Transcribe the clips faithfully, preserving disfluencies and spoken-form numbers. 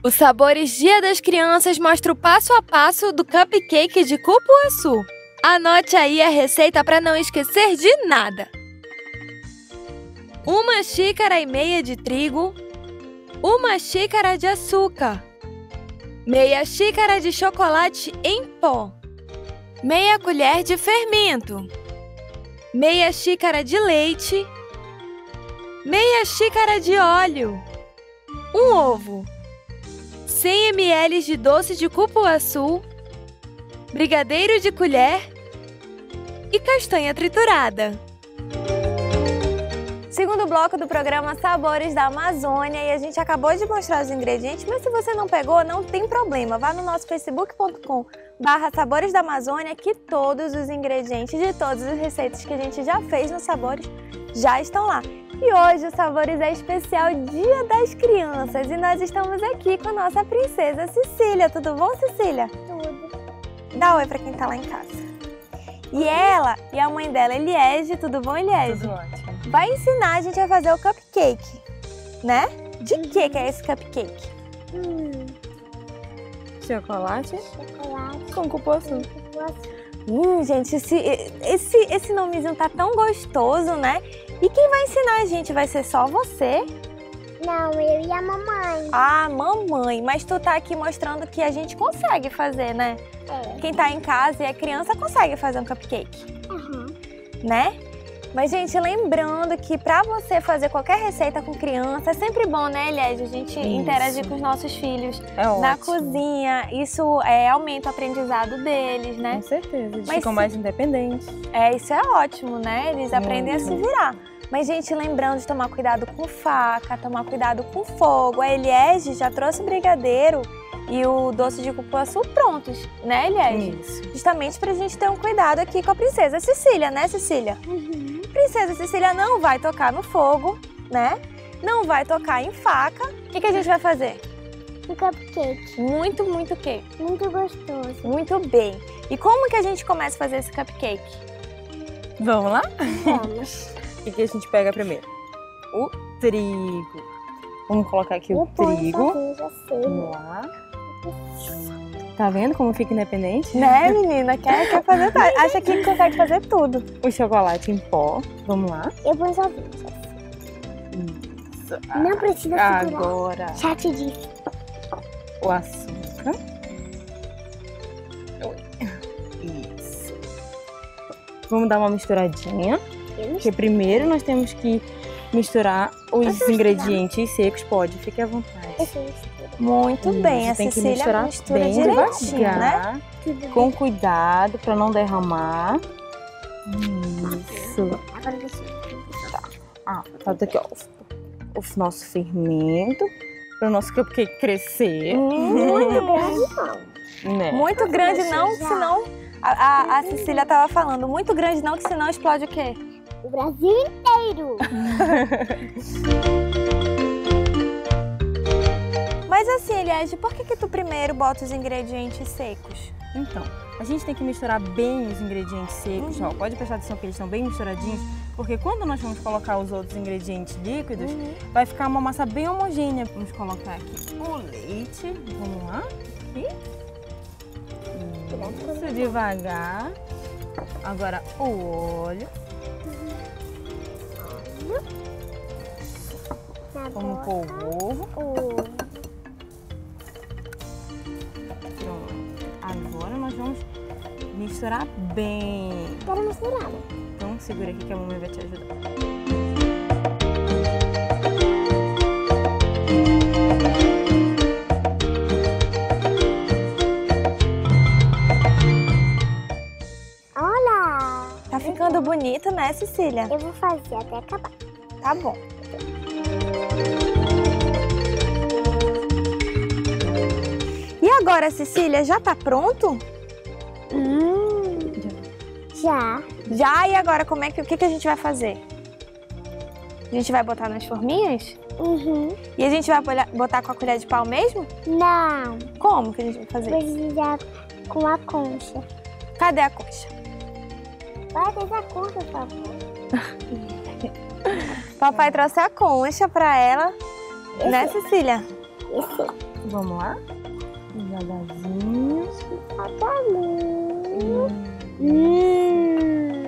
O Sabores Dia das Crianças mostra o passo a passo do cupcake de cupuaçu. Anote aí a receita para não esquecer de nada. Uma xícara e meia de trigo, uma xícara de açúcar, meia xícara de chocolate em pó, meia colher de fermento, meia xícara de leite, meia xícara de óleo, um ovo, cem mililitros de doce de cupuaçu, brigadeiro de colher e castanha triturada. Segundo bloco do programa Sabores da Amazônia, e a gente acabou de mostrar os ingredientes, mas se você não pegou, não tem problema. Vá no nosso facebook ponto com barra Sabores da Amazônia, que todos os ingredientes de todas as receitas que a gente já fez no Sabores já estão lá. E hoje o Sabores é especial Dia das Crianças e nós estamos aqui com a nossa princesa Cecília. Tudo bom, Cecília? Tudo. Dá oi pra quem tá lá em casa. E ela e a mãe dela, Eliege, tudo bom, Eliege? Tudo ótimo. Vai ensinar a gente a fazer o cupcake, né? De que que é esse cupcake? Hum, Chocolate chocolate com cupuaçu. com cupuaçu. Hum, gente, esse, esse, esse nomezinho tá tão gostoso, né? E quem vai ensinar a gente vai ser só você? Não, eu e a mamãe. Ah, mamãe, mas tu tá aqui mostrando que a gente consegue fazer, né? É. Quem tá em casa e é criança consegue fazer um cupcake, Aham. né? Mas, gente, lembrando que pra você fazer qualquer receita com criança, é sempre bom, né, Eliege? A gente Isso. interagir com os nossos filhos É na ótimo. cozinha. Isso é, aumenta o aprendizado deles, né? Com certeza, eles Mas ficam se- mais independentes. É, isso é ótimo, né? Eles aprendem a se Muito. virar. Mas, gente, lembrando de tomar cuidado com faca, tomar cuidado com fogo. A Eliege já trouxe o brigadeiro e o doce de cupuaçu prontos, né, Eliege? Isso. Justamente pra gente ter um cuidado aqui com a princesa Cecília, né, Cecília? Uhum. Princesa Cecília não vai tocar no fogo, né? Não vai tocar em faca. O que, que a gente vai fazer? Um cupcake. Muito, muito o quê? Muito gostoso. Muito bem. E como que a gente começa a fazer esse cupcake? Vamos lá? Vamos. O que, que a gente pega primeiro? O trigo. Vamos colocar aqui o Eu ponho trigo. sozinho, já sei. Vamos lá. Tá vendo como fica independente? Né, menina? Quer, quer fazer tudo. Acha que consegue fazer tudo. O chocolate em pó. Vamos lá. Eu ponho sozinho. já sei. Isso. Não precisa segurar. Agora Já te disse. o açúcar. Isso. Vamos dar uma misturadinha. Eu Porque primeiro nós temos que misturar os Posso ingredientes secos. Pode, fique à vontade. misturar. Muito Isso, bem. A tem que Cecília misturar mistura bem direitinho, né? devagar, Tudo com bem. cuidado para não derramar. Isso. Agora deixa eu... Ah, falta aqui, ó, o, o nosso fermento para o nosso cupcake crescer, Muito grande não. né? Muito grande não, Já. senão... A, a, a Cecília tava falando, muito grande não, que senão explode o quê? O Brasil inteiro. Mas assim, Eliege, por que que tu primeiro bota os ingredientes secos? Então, a gente tem que misturar bem os ingredientes secos, Uhum. ó. Pode prestar atenção que eles estão bem misturadinhos, porque quando nós vamos colocar os outros ingredientes líquidos, vai ficar uma massa bem homogênea. Vamos colocar aqui o leite, vamos lá, aqui. Isso, devagar. Agora o óleo. Na Vamos boca. pôr o ovo. O... Pronto. Agora nós vamos misturar bem. Quero misturar. Então segura aqui que a mamãe vai te ajudar. Olha! Tá ficando bonito, né, Cecília? Eu vou fazer até acabar. Tá bom. E agora, Cecília, já tá pronto? Hum, já. Já, e agora como é que, o que, que a gente vai fazer? A gente vai botar nas forminhas? Uhum. E a gente vai bolha- botar com a colher de pau mesmo? Não. Como que a gente vai fazer? Precisa com a concha. Cadê a concha? Vai ter a concha, por favor. Papai trouxe a concha pra ela, né, Cecília? Isso. Vamos lá? Devagarzinho. Hum. Hum.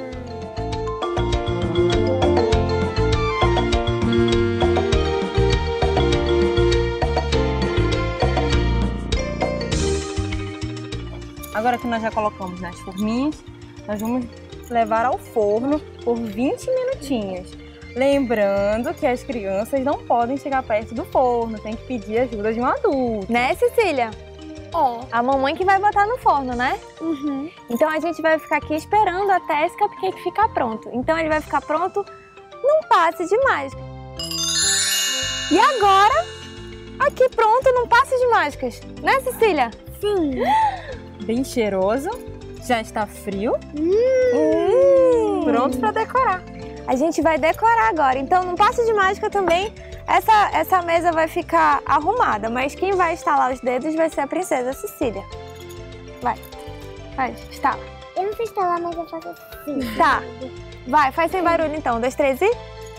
Agora que nós já colocamos nas forminhas, nós vamos levar ao forno por vinte minutinhos. Lembrando que as crianças não podem chegar perto do forno, tem que pedir ajuda de um adulto. Né, Cecília? É. A mamãe que vai botar no forno, né? Uhum. Então a gente vai ficar aqui esperando até esse cupcake ficar pronto. Então ele vai ficar pronto num passe de mágica. E agora, aqui pronto num passe de mágicas. Né, Cecília? Sim. Bem cheiroso, já está frio, Hum. pronto para decorar. A gente vai decorar agora. Então no passe de mágica também essa, essa mesa vai ficar arrumada. Mas quem vai estalar os dedos vai ser a princesa Cecília. Vai, faz, estala. Eu não sei instalar, mas eu faço assim. Tá, vai, faz sem barulho então. Um, dois, três e...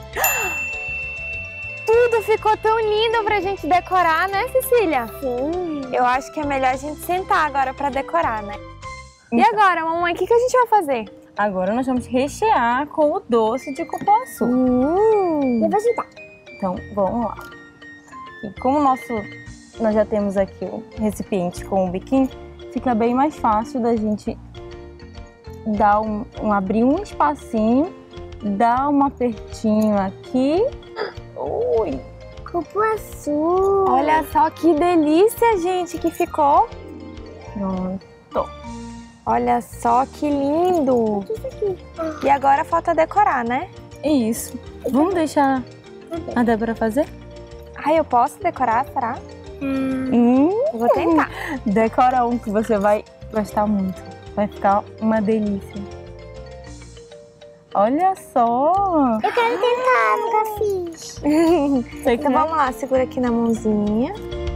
Tudo ficou tão lindo pra gente decorar, né, Cecília? Sim. Eu acho que é melhor a gente sentar agora pra decorar, né? E agora, mamãe, o que, que a gente vai fazer? Agora nós vamos rechear com o doce de cupuaçu. Hum. Eu vou ajudar. Então, vamos lá. E como nosso, nós já temos aqui o recipiente com o biquinho, fica bem mais fácil da gente dar um, um abrir um espacinho, dar um apertinho aqui. Ui! Cupuaçu. Olha só que delícia, gente, que ficou. Pronto. Olha só que lindo. Isso aqui. E agora falta decorar, né? Isso. Vamos deixar a Débora fazer? Ai, eu posso decorar, será? Hum. Hum, Eu vou tentar. decora um que você vai gostar muito. Vai ficar uma delícia. Olha só! Eu quero tentar, nunca fiz. Você Então quer? vamos lá, segura aqui na mãozinha.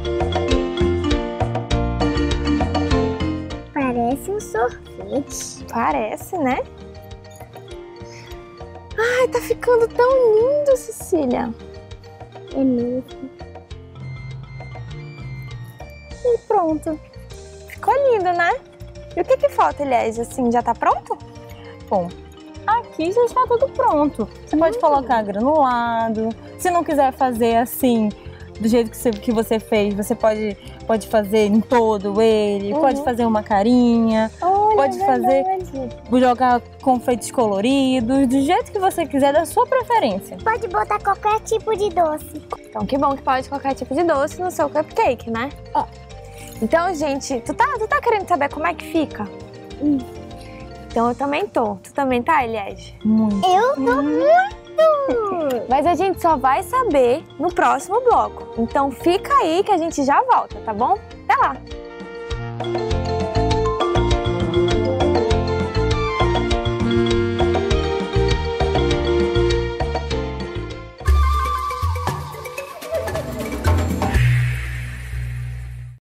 Parece um sorvete. Parece, né? Ai, tá ficando tão lindo, Cecília. É mesmo. E pronto. Ficou lindo, né? E o que que falta, Elias? Assim, já tá pronto? Bom, aqui já está tudo pronto. Você pode colocar granulado. Se não quiser fazer assim, do jeito que você, que você fez, você pode, pode fazer em todo ele, Uhum. pode fazer uma carinha, Olha, pode é fazer, verdade. jogar confeitos coloridos, do jeito que você quiser, da sua preferência. Pode botar qualquer tipo de doce. Então, que bom que pode qualquer tipo de doce no seu cupcake, né? Ó. Então, gente, tu tá, tu tá querendo saber como é que fica? Hum. Então eu também tô. Tu também tá, Elias? Muito. Eu tô muito. Mas a gente só vai saber no próximo bloco. Então fica aí que a gente já volta, tá bom? Até lá!